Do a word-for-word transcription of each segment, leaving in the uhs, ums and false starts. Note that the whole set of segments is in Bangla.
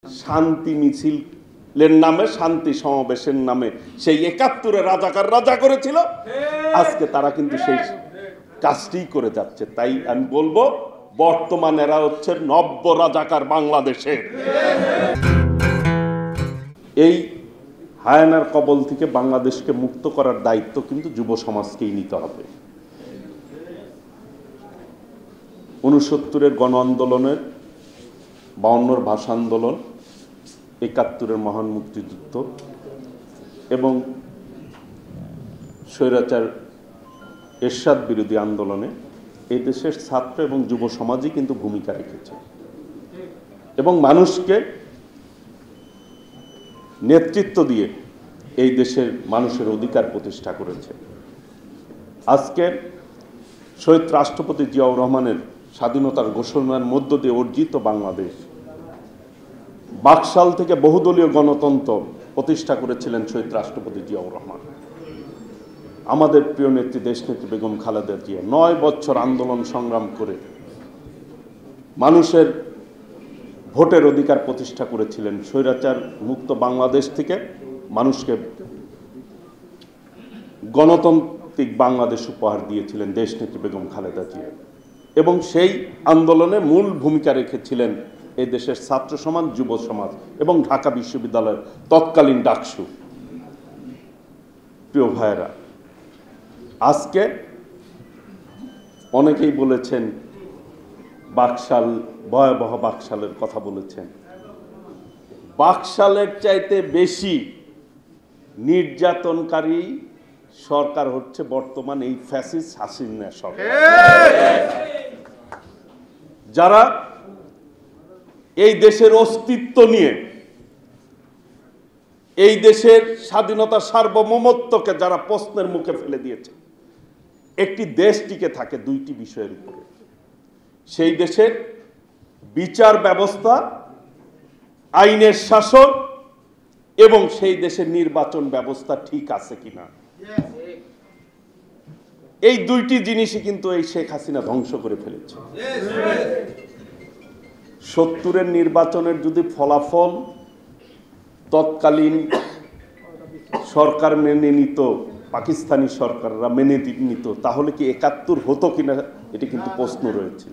শান্তি মিছিলের নামে, শান্তি সমাবেশের নামে সেই একাত্তরে রাজাকার রাজা করেছিল, আজকে তারা কিন্তু সেই কাজটি করে যাচ্ছে। তাই আমি বলবো বর্তমান এরা হচ্ছে নব্য রাজাকার বাংলাদেশের। এই হায়ানার কবল থেকে বাংলাদেশকে মুক্ত করার দায়িত্ব কিন্তু যুব সমাজকেই নিতে হবে। উনসত্তরের গণ আন্দোলনের, বাউন্নর ভাষা আন্দোলন, একাত্তরের মহান মুক্তিযুদ্ধ এবং স্বৈরাচার এরশাদ বিরোধী আন্দোলনে এই দেশের ছাত্র এবং যুব সমাজই কিন্তু ভূমিকা রেখেছে এবং মানুষকে নেতৃত্ব দিয়ে এই দেশের মানুষের অধিকার প্রতিষ্ঠা করেছে। আজকে শহীদ রাষ্ট্রপতি জিয়াউর রহমানের স্বাধীনতার ঘোষণার মধ্য দিয়ে অর্জিত বাংলাদেশ, বাকশাল থেকে বহুদলীয় গণতন্ত্র প্রতিষ্ঠা করেছিলেন শহীদ রাষ্ট্রপতি জিয়াউর রহমান। আমাদের প্রিয় নেত্রী দেশনেত্রী বেগম খালেদা জিয়া নয় বছর আন্দোলন সংগ্রাম করে মানুষের ভোটের অধিকার প্রতিষ্ঠা করেছিলেন। স্বৈরাচার মুক্ত বাংলাদেশ থেকে মানুষকে গণতান্ত্রিক বাংলাদেশ উপহার দিয়েছিলেন দেশনেত্রী বেগম খালেদা জিয়া এবং সেই আন্দোলনে মূল ভূমিকা রেখেছিলেন এই দেশের ছাত্র সমাজ, যুব সমাজ এবং ঢাকা বিশ্ববিদ্যালয়ের তৎকালীন ডাকসু। প্রিয় ভাইয়েরা, আজকে অনেকেই বলেছেন বাকশাল, ভয়াবহ বাকশালের কথা বলেছেন। বাকশালের চাইতে বেশি নির্যাতনকারী সরকার হচ্ছে বর্তমান এই ফ্যাসিস্ট হাসিনা সরকার, যারা এই দেশের অস্তিত্ব নিয়ে, এই দেশের স্বাধীনতা সার্বভৌমত্বকে যারা প্রশ্নের মুখে ফেলে দিয়েছে। একটি দেশ টিকে থাকে দুইটি বিষয়ের উপরে, সেই দেশের বিচার ব্যবস্থা, আইনের শাসন এবং সেই দেশের নির্বাচন ব্যবস্থা ঠিক আছে কিনা। এই দুইটি জিনিসই কিন্তু এই শেখ হাসিনা ধ্বংস করে ফেলেছে। সত্তরের নির্বাচনের যদি ফলাফল তৎকালীন সরকার মেনে নিত, পাকিস্তানি সরকাররা মেনে নিত, তাহলে কি একাত্তর হতো কিনা এটি কিন্তু প্রশ্ন রয়েছে।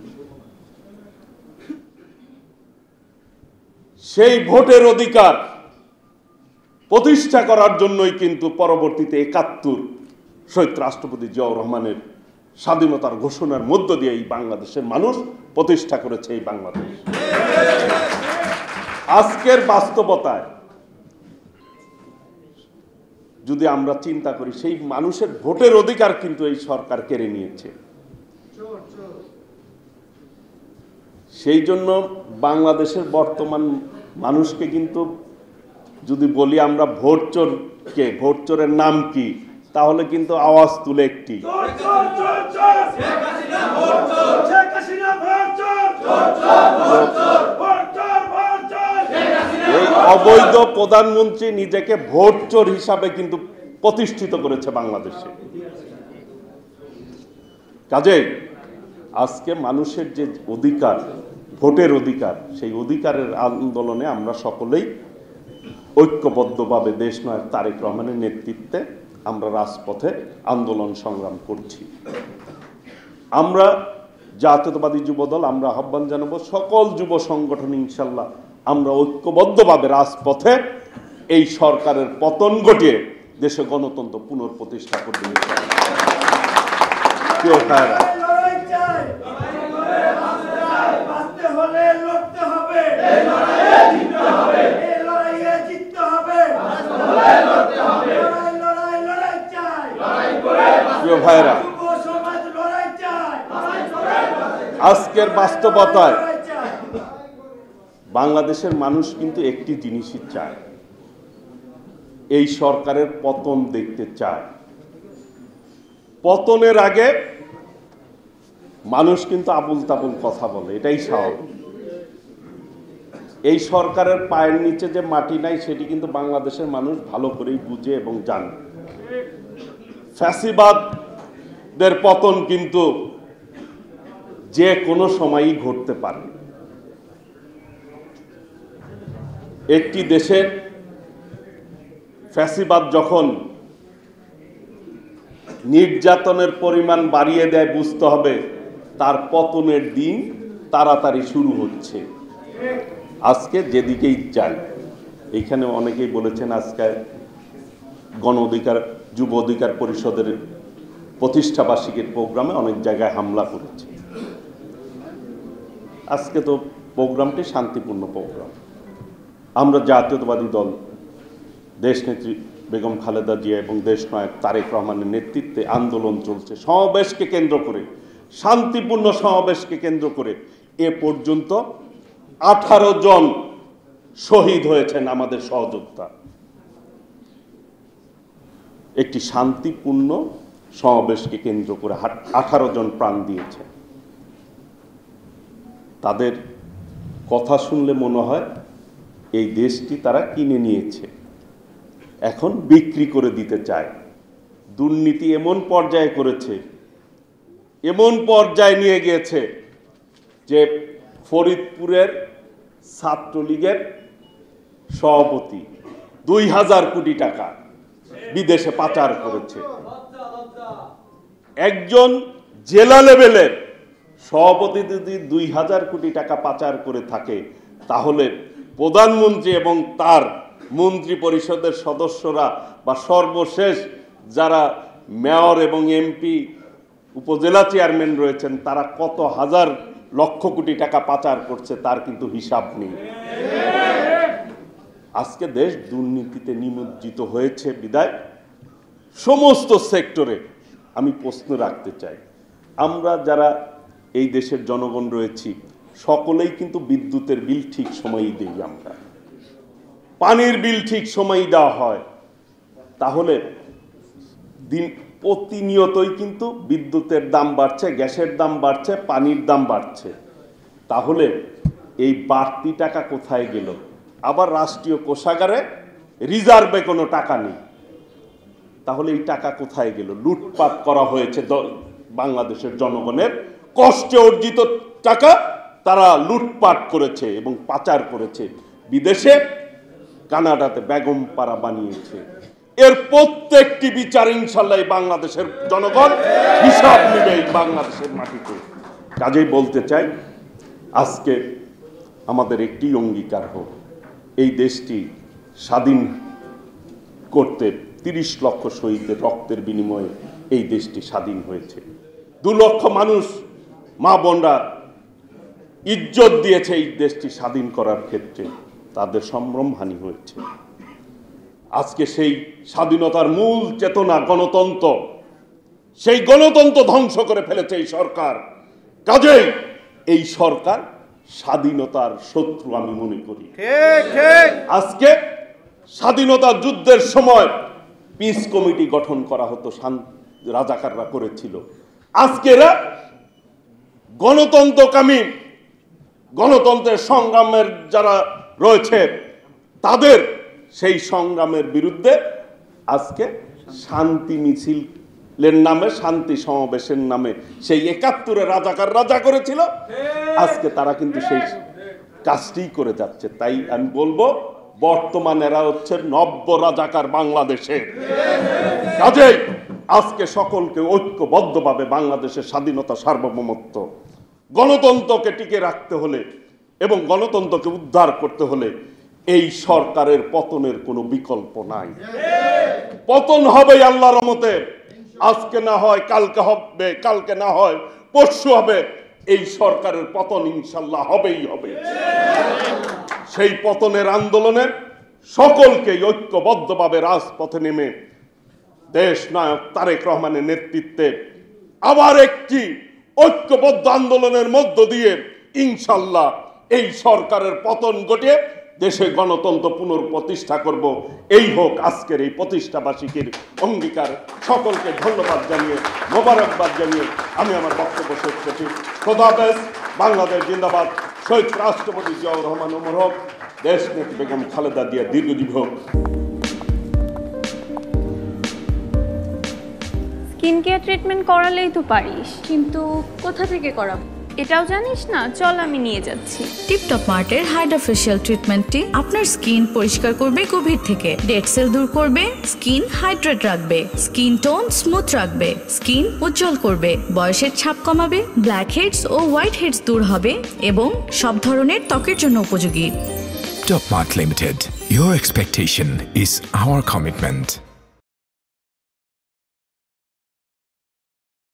সেই ভোটের অধিকার প্রতিষ্ঠা করার জন্যই কিন্তু পরবর্তীতে একাত্তর শহীদ রাষ্ট্রপতি জিয়াউর রহমানের স্বাধীনতার ঘোষণার মধ্য দিয়ে এই বাংলাদেশের মানুষ প্রতিষ্ঠা করেছে এই বাংলাদেশ। আজকের বাস্তবতায় যদি আমরা চিন্তা করি, সেই মানুষের ভোটের অধিকার কিন্তু এই সরকার কেড়ে নিয়েছে। সেই জন্য বাংলাদেশের বর্তমান মানুষকে কিন্তু যদি বলি আমরা ভোট চোর কে, ভোট চোরের নাম কি, তাহলে কিন্তু আওয়াজ তুলে একটি, এই অবৈধ প্রধানমন্ত্রী নিজেকে ভোট চোর হিসাবে কিন্তু প্রতিষ্ঠিত করেছে বাংলাদেশে। কাজেই আজকে মানুষের যে অধিকার, ভোটের অধিকার, সেই অধিকারের আন্দোলনে আমরা সকলেই ঐক্যবদ্ধভাবে দেশনায়ক তারেক রহমানের নেতৃত্বে আমরা রাজপথে আন্দোলন সংগ্রাম করছি। আমরা জাতীয়তাবাদী যুবদল আমরা আহ্বান জানাবো সকল যুব সংগঠন, ইনশাল্লাহ আমরা ঐক্যবদ্ধভাবে রাজপথে এই সরকারের পতন ঘটিয়ে দেশে গণতন্ত্র পুনঃপ্রতিষ্ঠা করবে। প্রিয় ভাইরা, প্রিয় ভাইরা, আজকের বাস্তবতায় বাংলাদেশের মানুষ কিন্তু একটি জিনিসই চায়, এই সরকারের পতন দেখতে চায়। পতনের আগে মানুষ কিন্তু আবুল তাবুল কথা বলে, এটাই স্বাভাবিক। এই সরকারের পায়ের নিচে যে মাটি নাই সেটি কিন্তু বাংলাদেশের মানুষ ভালো করেই বুঝে এবং জানে। ফ্যাসিবাদদের পতন কিন্তু যে কোনো সময়ই ঘটতে পারে। একটি দেশের ফ্যাসিবাদ যখন নির্যাতনের পরিমাণ বাড়িয়ে দেয়, বুঝতে হবে তার পতনের দিন তাড়াতাড়ি শুরু হচ্ছে। আজকে যেদিকেই যাই, এইখানে অনেকেই বলেছেন আজকে গণ অধিকার যুব অধিকার পরিষদের প্রতিষ্ঠা বার্ষিকীর প্রোগ্রামে অনেক জায়গায় হামলা করেছে। আজকে তো প্রোগ্রামটি শান্তিপূর্ণ প্রোগ্রাম। আমরা জাতীয়তাবাদী দল দেশনেত্রী বেগম খালেদা জিয়া এবং দেশনায়ক তারেক রহমানের নেতৃত্বে আন্দোলন চলছে। সমাবেশকে কেন্দ্র করে, শান্তিপূর্ণ সমাবেশকে কেন্দ্র করে এ পর্যন্ত আঠারো জন শহীদ হয়েছেন আমাদের সহযোদ্ধা। একটি শান্তিপূর্ণ সমাবেশকে কেন্দ্র করে আঠারো জন প্রাণ দিয়েছে। তাদের কথা শুনলে মনে হয় এই দেশটি তারা কিনে নিয়েছে, এখন বিক্রি করে দিতে চায়। দুর্নীতি এমন পর্যায়ে করেছে, এমন পর্যায়ে নিয়ে গিয়েছে যে ফরিদপুরের ছাত্রলীগের সভাপতি দুই হাজার কোটি টাকা বিদেশে পাচার করেছে। একজন জেলা লেভেলের সভাপতি যদি দুই হাজার কোটি টাকা পাচার করে থাকে, তাহলে প্রধানমন্ত্রী এবং তার মন্ত্রী পরিষদের সদস্যরা বা সর্বশেষ যারা মেয়র এবং এমপি উপজেলা চেয়ারম্যান রয়েছেন, তারা কত হাজার লক্ষ কোটি টাকা পাচার করছে তার কিন্তু হিসাব নেই। আজকে দেশ দুর্নীতিতে নিমজ্জিত হয়েছে বিদায় সমস্ত সেক্টরে আমি প্রশ্ন রাখতে চাই, আমরা যারা এই দেশের জনগণ রয়েছি সকলেই কিন্তু বিদ্যুতের বিল ঠিক সময়ই দেই, আমরা পানির বিল ঠিক সময়ই দেওয়া হয়। তাহলে দিন প্রতিনিয়তই কিন্তু বিদ্যুতের দাম বাড়ছে, গ্যাসের দাম বাড়ছে, পানির দাম বাড়ছে। তাহলে এই বাড়তি টাকা কোথায় গেল? আবার রাষ্ট্রীয় কোষাগারে রিজার্ভে কোনো টাকা নেই, তাহলে এই টাকা কোথায় গেল? লুটপাট করা হয়েছে বাংলাদেশের জনগণের কষ্টে অর্জিত টাকা তারা লুটপাট করেছে এবং পাচার করেছে, বিদেশে কানাডাতে বেগম পাড়া বানিয়েছে। এর প্রত্যেকটি বিচার ইনশাল্লাহ বাংলাদেশের জনগণ হিসাব নেবে এই বাংলাদেশের মাটিতে। কাজেই বলতে চাই, আজকে আমাদের একটি অঙ্গীকার হোক, এই দেশটি স্বাধীন করতে তিরিশ লক্ষ শহীদের রক্তের বিনিময়ে এই দেশটি স্বাধীন হয়েছে। দু লক্ষ মানুষ মা বোনরা ইজ্জত দিয়েছে এই দেশটি স্বাধীন করার ক্ষেত্রে, তাদের সম্ভ্রমহানি হয়েছে। আজকে সেই স্বাধীনতার মূল চেতনা গণতন্ত্র, সেই গণতন্ত্র ধ্বংস করে ফেলেছে এই সরকার। কাজেই এই সরকার স্বাধীনতার শত্রু আমি মনে করি। আজকে স্বাধীনতা যুদ্ধের সময় পিস কমিটি গঠন করা হতো, রাজাকাররা করেছিল। আজকে এরা গণতন্ত্রকামী, গণতন্ত্রের সংগ্রামের যারা রয়েছে তাদের সেই সংগ্রামের বিরুদ্ধে আজকে শান্তি মিছিলের নামে, শান্তি সমাবেশের নামে সেই একাত্তরে রাজাকার রাজা করেছিল, আজকে তারা কিন্তু সেই কাজটি করে যাচ্ছে। তাই আমি বলবো, বর্তমান এরা হচ্ছে নব্য রাজাকার বাংলাদেশের। কাজেই আজকে সকলকে ঐক্যবদ্ধভাবে বাংলাদেশের স্বাধীনতা, সার্বভৌমত্ব, গণতন্ত্রকে টিকে রাখতে হলে এবং গণতন্ত্রকে উদ্ধার করতে হলে এই সরকারের পতনের কোনো বিকল্প নাই। পতন হবে আল্লাহর রহমতে, আজকে না হয় কালকে হবে, কালকে না হয় পরশু হবে। এই সরকারের পতন ইনশাল্লাহ হবেই হবে। সেই পতনের আন্দোলনে সকলকে ঐক্যবদ্ধভাবে রাজপথে নেমে দেশ নায়ক তারেক রহমানের নেতৃত্বে আবার একটি ঐক্যবদ্ধ আন্দোলনের মধ্য দিয়ে ইনশাল্লাহ এই সরকারের পতন ঘটিয়ে দেশে গণতন্ত্র পুনঃপ্রতিষ্ঠা করব। এই হোক আজকের এই প্রতিষ্ঠা বার্ষিকীর অঙ্গীকার। সকলকে ধন্যবাদ জানিয়ে, মোবারকবাদ জানিয়ে আমি আমার বক্তব্য শেষ করছি। খোদা হাফেজ। বাংলাদেশ জিন্দাবাদ। শহীদ রাষ্ট্রপতি জিয়াউর রহমান ওমর হোক। দেশনেত্রী বেগম খালেদা জিয়া দীর্ঘজীবী হোক। স্কিন কেয়ার ট্রিটমেন্ট করালেই তো পারিস, কিন্তু কোথা থেকে করাবো? এটাও জানিস না? চল আমি নিয়ে যাচ্ছি। টিপটপ মার্টের হাইড্রা ফেশিয়াল ট্রিটমেন্টটি আপনার স্কিন পরিষ্কার করবে গভীর থেকে, ডেড সেল দূর করবে, স্কিন হাইড্রেট রাখবে, স্কিন টোন স্মুথ রাখবে, স্কিন উজ্জ্বল করবে, বয়সের ছাপ কমাবে, ব্ল্যাক হেডস ও হোয়াইট হেডস দূর হবে এবং সব ধরনের ত্বকের জন্য উপযোগী। Top Mart Limited. Your expectation is our commitment.